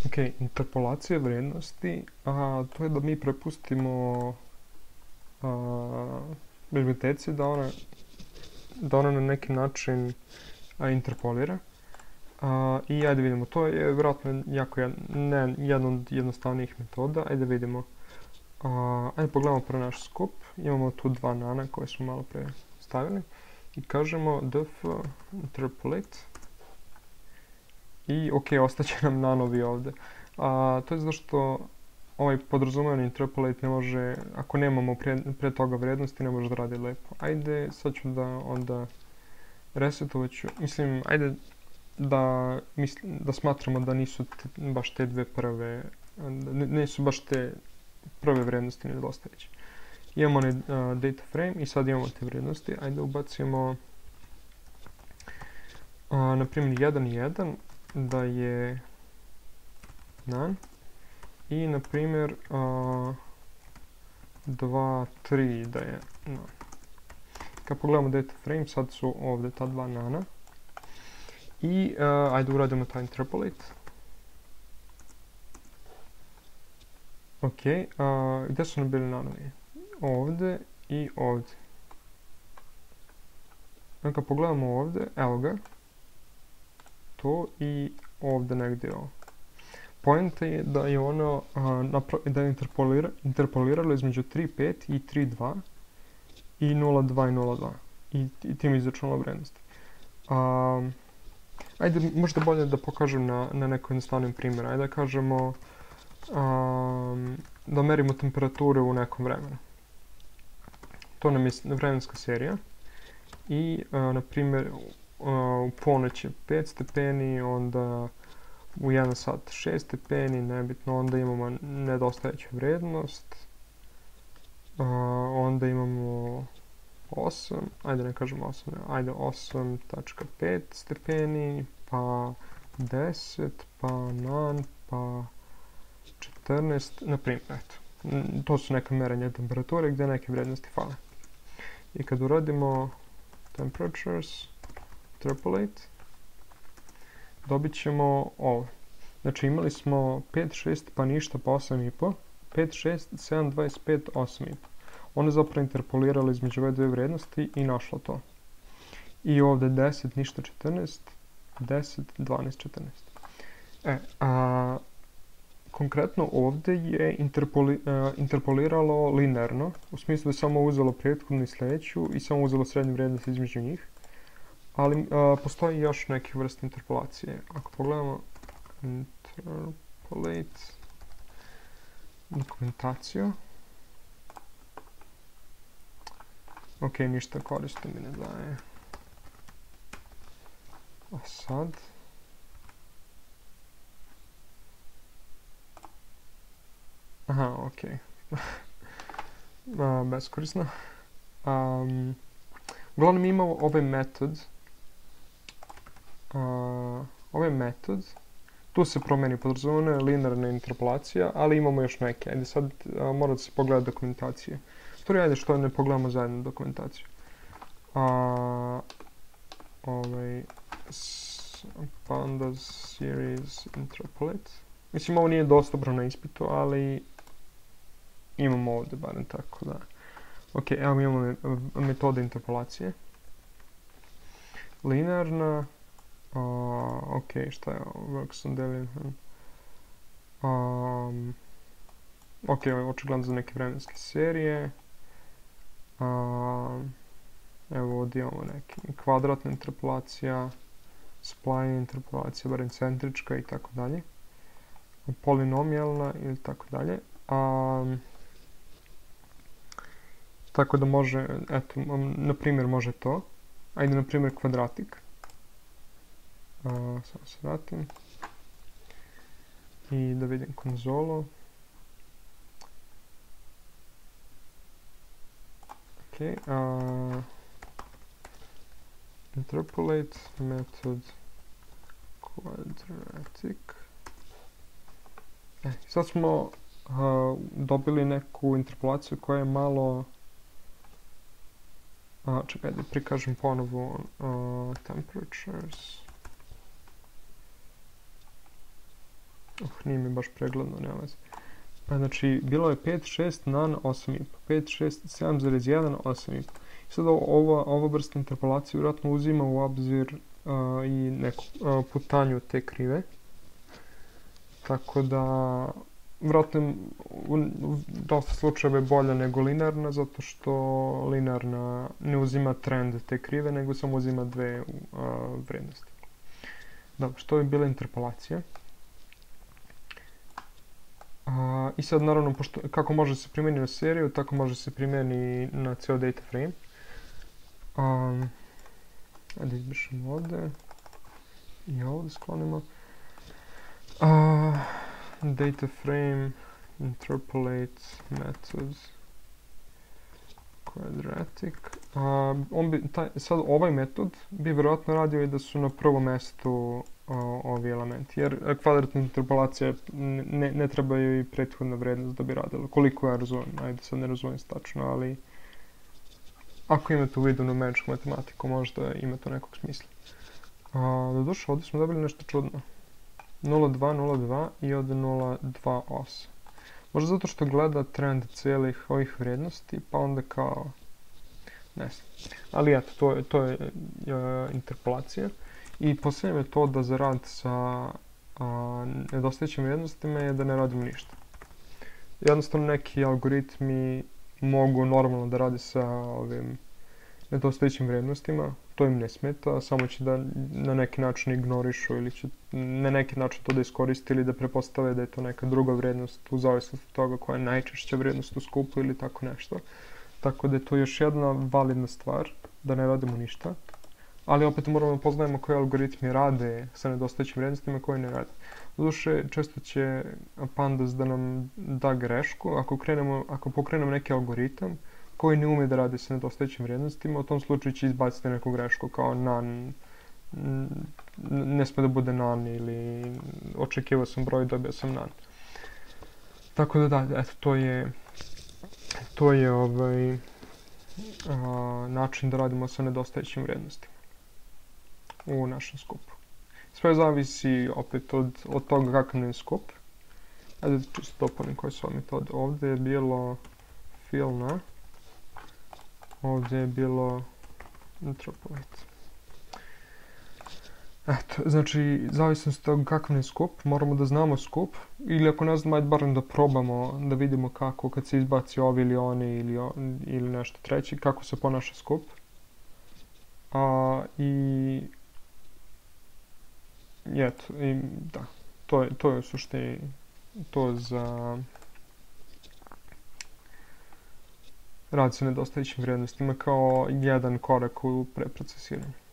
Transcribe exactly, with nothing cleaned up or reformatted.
Ok, interpolacija vrijednosti, a, to je da mi prepustimo a, biblioteci da ona, da ona na neki način a, interpolira. A, I ajde vidimo, to je vjerojatno jako jed, ne, jedna od jednostavnijih metoda. Ajde vidimo. A, ajde pogledamo prvo naš skup. Imamo tu dva nana koje smo malo pre stavili. I kažemo df interpolate. I ok, ostaće nam nanovi ovde. A, to je zato što ovaj podrazumevani interpolate ne može, ako nemamo pre, pre toga vrednosti, ne može da radi lepo. Ajde, sad ću da onda resetovat ću, mislim, ajde da, mislim, da smatramo da nisu te, baš te dve prve, da nisu baš te prve vrednosti nedostajeće. Imamo onaj uh, data frame i sad imamo te vrednosti. Ajde ubacimo uh, na primjer jedan jedan da je nan i na primjer uh, dva tri da je nan. Kad pogledamo data frame, sad su ovdje ta dva nana. I uh, ajde uradimo taj interpolate. Ok, uh, gdje su nam bili nanovi? Ovdje i ovdje. Kad pogledamo ovdje, evo ga. To i ovdje negdje ovo. Poenta je da je ono uh, da je interpolira, interpoliralo između tri pet i tri dva i nula dva i nula dva i, i tim izračunalo vrednosti. Um, ajde možda bolje da pokažem na, na nekom jednostavnom primjeru. Ajde da kažemo um, da merimo temperature u nekom vremenu. To nam je vremenska serija i uh, na primjer uh, u ponoć je pet stepeni, onda u jedan sat šest stepeni, nebitno, onda imamo nedostajeću vrednost, uh, onda imamo osam, ajde ne kažemo osam, ajde osam tačka pet stepeni, pa deset, pa nan, pa četrnaest, na primjer, eto. To su neka merenja temperature gdje neke vrednosti fale. I kad uradimo temperatures, interpolate, dobit ćemo ovo. Znači imali smo pet, šest, pa ništa, pa osam i po, pet, šest, sedam, dvadeset pet, osam i po. Ona je zapravo interpolirala između ove dve vrednosti i našla to. I ovdje deset, ništa, četrnaest, deset, dvanaest, četrnaest. E, a konkretno ovdje je interpoli, uh, interpoliralo linearno, u smislu da je samo uzelo prethodnu i sljedeću i samo uzelo srednju vrednost između njih. Ali uh, postoji još neke vrste interpolacije. Ako pogledamo interpolate dokumentaciju. Ok, ništa koristi mi ne daje. A sad... Aha, ok. uh, beskorisno. Um, uglavnom imamo ovaj metod. Uh, ovaj metod. Tu se promeni podrazumena linearna interpolacija, ali imamo još neke. Ajde sad uh, mora da se pogleda dokumentacije. Stvari, ajde što ne pogledamo zajedno dokumentaciju. Uh, ovaj... Pandas series interpolate. Mislim, ovo nije dosta dobro na ispitu, ali imamo ovdje barem tako da. Ok, evo imamo metode interpolacije. Linearna. Uh, ok, šta je ovo? Works on Debian. Um, ok, ovo je očigledno za neke vremenske serije. Um, evo ovdje imamo neke kvadratna interpolacija, spline interpolacija, barem centrička i tako dalje. Polinomijalna ili tako dalje. Um, tako da može, eto, na primjer može to. Ajde na primjer kvadratik. Uh, samo se vratim. I da vidim konzolu. Ok. Uh, interpolate method quadratic. E, sad smo uh, dobili neku interpolaciju koja je malo... Uh, čekaj, da prikažem ponovo uh, temperatures. Uh, nije mi baš pregledno, nema veze. Znači, bilo je pet šest nan osam i po, pet šest sedam zarez jedan osam i po. Sada ova, ova vrsta interpolacije vjerojatno uzima u obzir uh, i neku uh, putanju te krive. Tako da, vjerojatno u, u dosta slučajeva je bolja nego linearna, zato što linearna ne uzima trend te krive, nego samo uzima dve uh, vrednosti. Dobro, što je bila interpolacija? Uh, I sad naravno, pošto, kako može se primijeniti na seriju, tako može se primijeniti na cijel data frame. Um, ajde izbrišemo ovdje i ovdje sklonimo. Uh, data frame interpolate methods quadratic. Uh, on bi, taj, sad ovaj metod bi vjerojatno radio i da su na prvom mjestu uh, ovi elementi, jer kvadratna interpolacija ne, ne trebaju i prethodna vrednost da bi radila. Koliko ja razumijem, ajde sad ne razumijem stačno, ali ako imate u vidu numeričku matematiku, možda ima to nekog smisla. Uh, doduše, ovdje smo dobili nešto čudno. nula dva nula dva i ovdje nula dva osam. Možda zato što gleda trend cijelih ovih vrijednosti, pa onda kao... ne znam. Ali eto, to je, to je uh, interpolacija. I posljednja metoda za rad sa uh, nedostajućim vrijednostima je da ne radimo ništa. Jednostavno neki algoritmi mogu normalno da radi sa ovim nedostajućim vrijednostima, to im ne smeta, samo će da na neki način ignorišu ili će na neki način to da iskoriste ili da prepostave da je to neka druga vrijednost u zavisnosti od toga koja je najčešća vrijednost u skupu ili tako nešto. Tako da je to još jedna validna stvar, da ne radimo ništa. Ali opet moramo da poznajemo koji algoritmi rade sa nedostajućim vrijednostima i koji ne rade. Doduše, često će Pandas da nam da grešku ako, krenemo, ako pokrenemo neki algoritam koji ne umije da radi sa nedostajućim vrijednostima, u tom slučaju će izbaciti neku grešku kao nan, ne sme da bude nan ili očekivao sam broj, dobio sam nan. Tako da da, eto, to je, to je ovaj, a, način da radimo sa nedostajućim vrijednostima u našem skupu. Sve zavisi opet od, od toga kakav je skup. Ajde da čisto dopunim koje su ove metode. Ovdje je bilo fill na, ovdje je bilo interpolate. Eto, znači, zavisno od toga kakav je skup, moramo da znamo skup, ili ako ne znamo, ajde barem da probamo, da vidimo kako, kad se izbaci ovi ili oni ili, on, ili nešto treći, kako se ponaša skup. A, i, i eto, i, da, to je, to je u suštini to za rad sa nedostajućim vrijednostima kao jedan korak u preprocesiranju.